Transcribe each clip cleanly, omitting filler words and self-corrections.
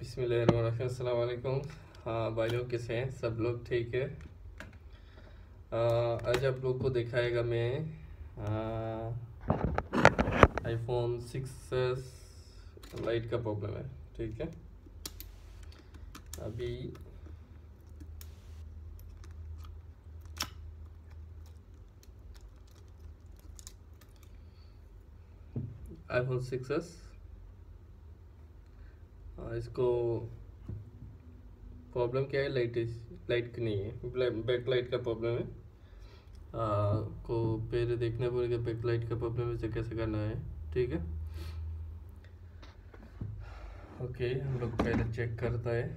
बिस्मिल्लाहिर्रहमानिर्रहीम। अस्सलाम वालेकुम। हाँ भाई लोग, कैसे हैं सब लोग? ठीक है। आज आप लोग को दिखाएगा मैं आईफोन 6s लाइट का प्रॉब्लम है। ठीक है, अभी आईफोन 6s इसको प्रॉब्लम क्या है? लाइट की नहीं है, बैक लाइट का प्रॉब्लम है। को पहले देखना पड़ेगा बैक लाइट का प्रॉब्लम इसे कैसे करना है। ठीक है, ओके, हम लोग पहले चेक करता है।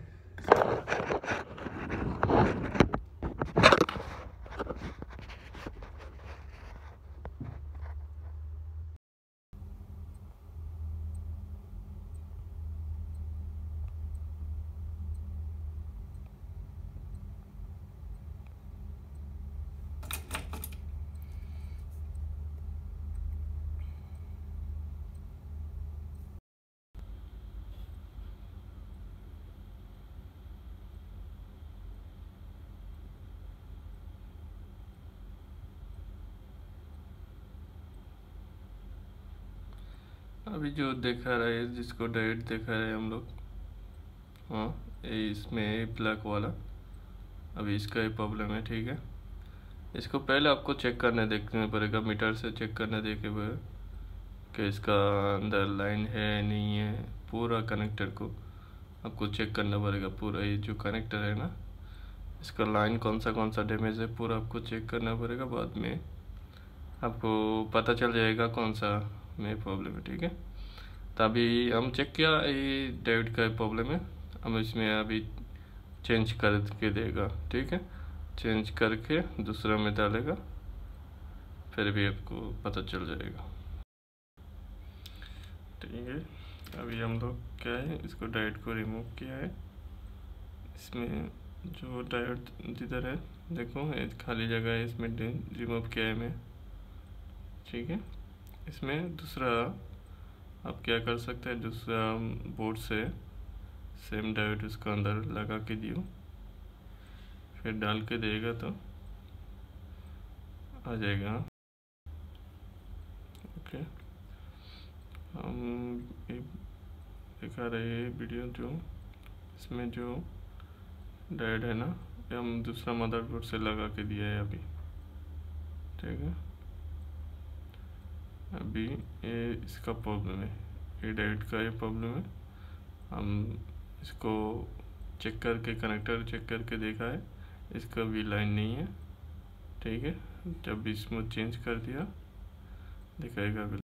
अभी जो दिखा रहा है, जिसको डायरेक्ट दिखा रहे हैं हम लोग, हाँ, ये इसमें ब्लैक वाला, अभी इसका ही प्रॉब्लम है। ठीक है, इसको पहले आपको चेक करने देखना पड़ेगा, मीटर से चेक करने देखे हुए कि इसका अंदर लाइन है नहीं है। पूरा कनेक्टर को आपको चेक करना पड़ेगा, पूरा ये जो कनेक्टर है ना, इसका लाइन कौन सा डैमेज है, पूरा आपको चेक करना पड़ेगा। बाद में आपको पता चल जाएगा कौन सा में प्रॉब्लम है। ठीक है, तभी हम चेक किया, ये डायोड का प्रॉब्लम है। हम इसमें अभी चेंज करके देगा। ठीक है, चेंज करके दूसरा में डालेगा, फिर भी आपको पता चल जाएगा। ठीक है, अभी हम लोग क्या है, इसको डायोड को रिमूव किया है। इसमें जो डायोड जिधर है देखो, एक खाली जगह है, इसमें रिमूव किया है मैं। ठीक है, इसमें दूसरा आप क्या कर सकते हैं, दूसरा बोर्ड से सेम डायोड उसका अंदर लगा के दियो, फिर डाल के देगा तो आ जाएगा। ओके, हम दिखा रहे हैं वीडियो, जो इसमें जो डायोड है ना, ये हम दूसरा मदरबोर्ड से लगा के दिया है अभी। ठीक है, अभी ये इसका प्रॉब्लम है, ये डायोड का ये प्रॉब्लम है। हम इसको चेक करके, कनेक्टर चेक करके देखा है, इसका भी लाइन नहीं है। ठीक है, जब इसमें चेंज कर दिया दिखाएगा बिल।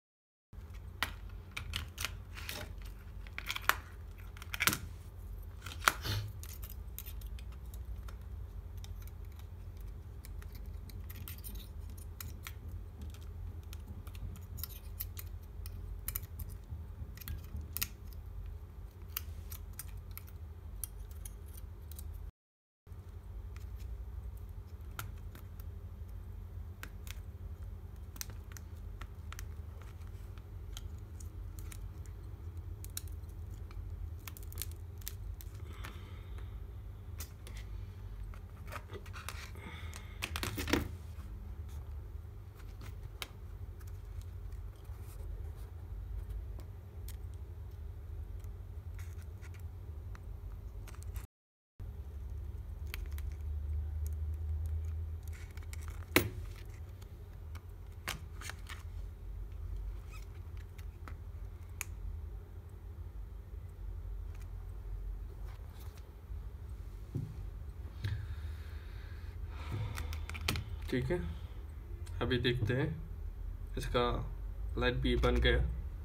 ठीक है, अभी देखते हैं, इसका लाइट भी बन गया।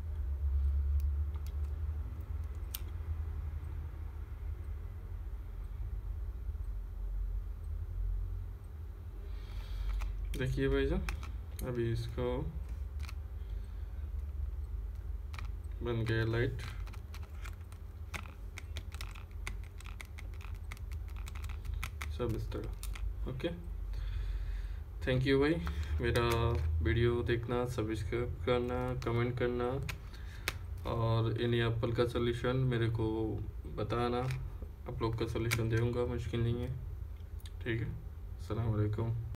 देखिए भाई साहब, अभी इसको बन गया लाइट। सब इस तरह। ओके, थैंक यू भाई, मेरा वीडियो देखना, सब्सक्राइब करना, कमेंट करना, और इन एप्पल का सोल्यूशन मेरे को बताना, आप लोग का सोल्यूशन दूँगा, मुश्किल नहीं है। ठीक है, अस्सलाम वालेकुम।